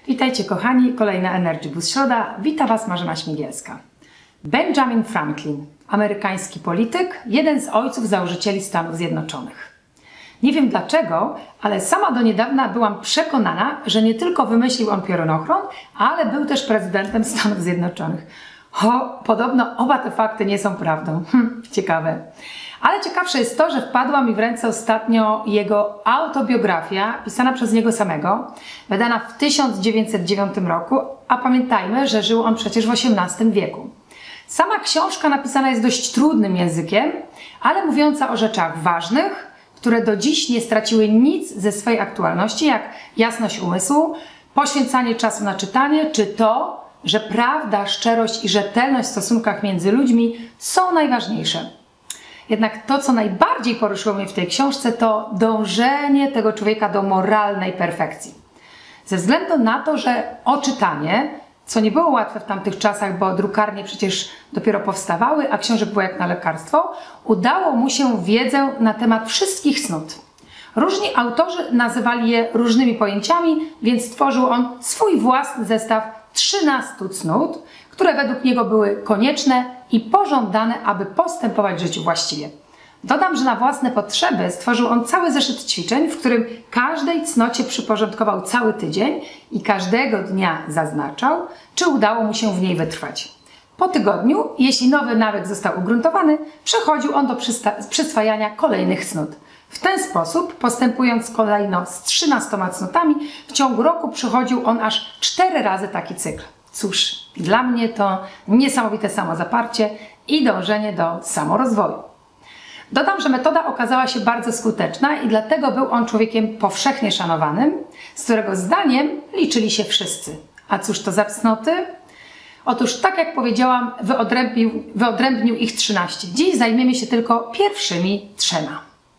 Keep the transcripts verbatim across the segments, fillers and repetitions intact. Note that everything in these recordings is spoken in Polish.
Witajcie kochani, kolejna Energy Boost Środa. Wita Was Marzena Śmigielska. Benjamin Franklin, amerykański polityk, jeden z ojców założycieli Stanów Zjednoczonych. Nie wiem dlaczego, ale sama do niedawna byłam przekonana, że nie tylko wymyślił on piorunochron, ale był też prezydentem Stanów Zjednoczonych. O, podobno oba te fakty nie są prawdą. Hm, ciekawe. Ale ciekawsze jest to, że wpadła mi w ręce ostatnio jego autobiografia, pisana przez niego samego, wydana w tysiąc dziewięćset dziewiątym roku, a pamiętajmy, że żył on przecież w osiemnastym wieku. Sama książka napisana jest dość trudnym językiem, ale mówiąca o rzeczach ważnych, które do dziś nie straciły nic ze swojej aktualności, jak jasność umysłu, poświęcanie czasu na czytanie, czy to, że prawda, szczerość i rzetelność w stosunkach między ludźmi są najważniejsze. Jednak to, co najbardziej poruszyło mnie w tej książce, to dążenie tego człowieka do moralnej perfekcji. Ze względu na to, że oczytanie, co nie było łatwe w tamtych czasach, bo drukarnie przecież dopiero powstawały, a książek było jak na lekarstwo, udało mu się wiedzę na temat wszystkich cnót. Różni autorzy nazywali je różnymi pojęciami, więc stworzył on swój własny zestaw trzynastu cnót, które według niego były konieczne i pożądane, aby postępować w życiu właściwie. Dodam, że na własne potrzeby stworzył on cały zeszyt ćwiczeń, w którym każdej cnocie przyporządkował cały tydzień i każdego dnia zaznaczał, czy udało mu się w niej wytrwać. Po tygodniu, jeśli nowy nawyk został ugruntowany, przechodził on do przyswajania kolejnych cnót. W ten sposób, postępując kolejno z trzynastoma cnotami, w ciągu roku przychodził on aż cztery razy taki cykl. Cóż, dla mnie to niesamowite samozaparcie i dążenie do samorozwoju. Dodam, że metoda okazała się bardzo skuteczna i dlatego był on człowiekiem powszechnie szanowanym, z którego zdaniem liczyli się wszyscy. A cóż to za cnoty? Otóż, tak jak powiedziałam, wyodrębnił, wyodrębnił ich trzynaście. Dziś zajmiemy się tylko pierwszymi trzema.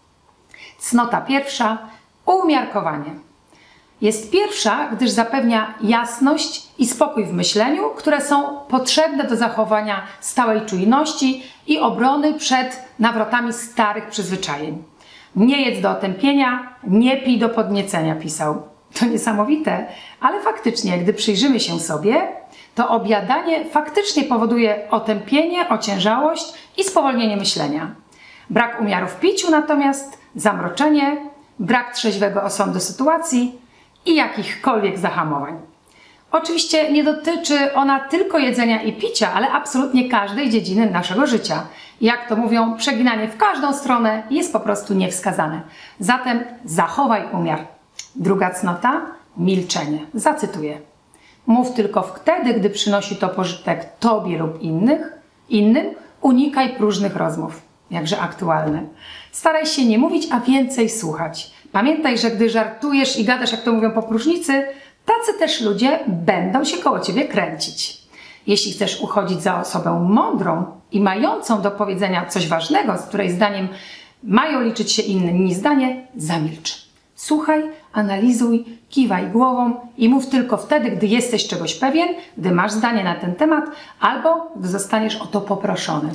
Cnota pierwsza – umiarkowanie. Jest pierwsza, gdyż zapewnia jasność i spokój w myśleniu, które są potrzebne do zachowania stałej czujności i obrony przed nawrotami starych przyzwyczajeń. Nie jedz do otępienia, nie pij do podniecenia, pisał. To niesamowite, ale faktycznie, gdy przyjrzymy się sobie, to obiadanie faktycznie powoduje otępienie, ociężałość i spowolnienie myślenia. Brak umiaru w piciu natomiast, zamroczenie, brak trzeźwego osądu sytuacji i jakichkolwiek zahamowań. Oczywiście nie dotyczy ona tylko jedzenia i picia, ale absolutnie każdej dziedziny naszego życia. Jak to mówią, przeginanie w każdą stronę jest po prostu niewskazane. Zatem zachowaj umiar. Druga cnota – milczenie. Zacytuję. Mów tylko wtedy, gdy przynosi to pożytek Tobie lub innych, innym, unikaj próżnych rozmów. Jakże aktualne. Staraj się nie mówić, a więcej słuchać. Pamiętaj, że gdy żartujesz i gadasz, jak to mówią popróżnicy, tacy też ludzie będą się koło Ciebie kręcić. Jeśli chcesz uchodzić za osobę mądrą i mającą do powiedzenia coś ważnego, z której zdaniem mają liczyć się inni zdanie, zamilcz. Słuchaj, analizuj, kiwaj głową i mów tylko wtedy, gdy jesteś czegoś pewien, gdy masz zdanie na ten temat albo gdy zostaniesz o to poproszony.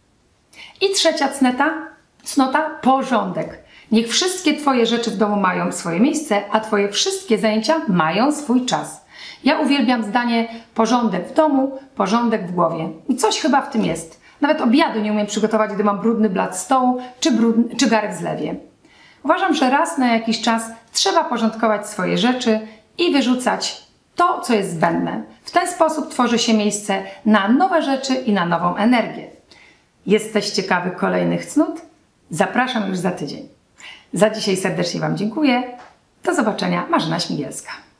I trzecia cnota, cnota – porządek. Niech wszystkie Twoje rzeczy w domu mają swoje miejsce, a Twoje wszystkie zajęcia mają swój czas. Ja uwielbiam zdanie porządek w domu, porządek w głowie. I coś chyba w tym jest. Nawet obiadu nie umiem przygotować, gdy mam brudny blat stołu czy, brudny, czy garek w zlewie. Uważam, że raz na jakiś czas trzeba porządkować swoje rzeczy i wyrzucać to, co jest zbędne. W ten sposób tworzy się miejsce na nowe rzeczy i na nową energię. Jesteś ciekawy kolejnych cnót? Zapraszam już za tydzień. Za dzisiaj serdecznie Wam dziękuję. Do zobaczenia. Marzena Śmigielska.